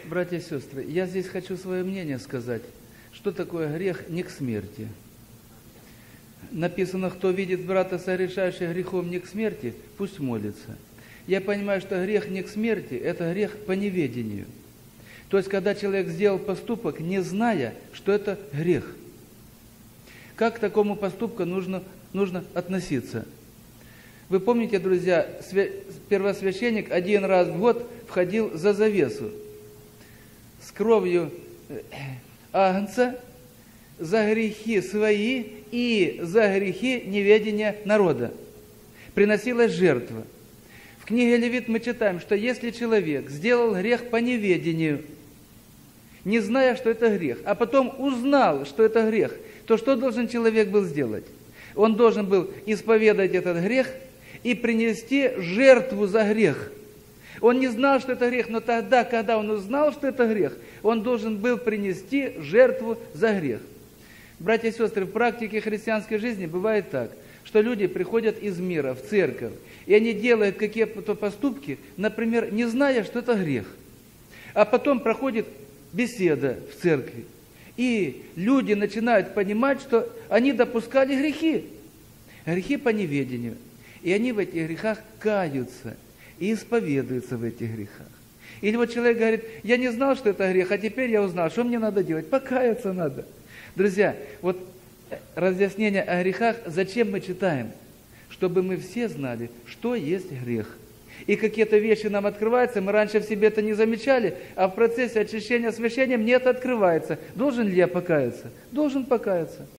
Братья и сестры, я здесь хочу свое мнение сказать. Что такое грех не к смерти? Написано, кто видит брата, согрешающего грехом не к смерти, пусть молится. Я понимаю, что грех не к смерти, это грех по неведению. То есть, когда человек сделал поступок, не зная, что это грех. Как к такому поступку нужно относиться? Вы помните, друзья, первосвященник один раз в год входил за завесу с кровью агнца за грехи свои и за грехи неведения народа. Приносилась жертва. В книге Левит мы читаем, что если человек сделал грех по неведению, не зная, что это грех, а потом узнал, что это грех, то что должен человек был сделать? Он должен был исповедать этот грех и принести жертву за грех. Он не знал, что это грех, но тогда, когда он узнал, что это грех, он должен был принести жертву за грех. Братья и сестры, в практике христианской жизни бывает так, что люди приходят из мира в церковь, и они делают какие-то поступки, например, не зная, что это грех. А потом проходит беседа в церкви, и люди начинают понимать, что они допускали грехи. Грехи по неведению. И они в этих грехах каются и исповедуются в этих грехах. Или вот человек говорит, я не знал, что это грех, а теперь я узнал, что мне надо делать? Покаяться надо. Друзья, вот разъяснение о грехах, зачем мы читаем? Чтобы мы все знали, что есть грех. И какие-то вещи нам открываются, мы раньше в себе это не замечали, а в процессе очищения освящения мне это открывается. Должен ли я покаяться? Должен покаяться.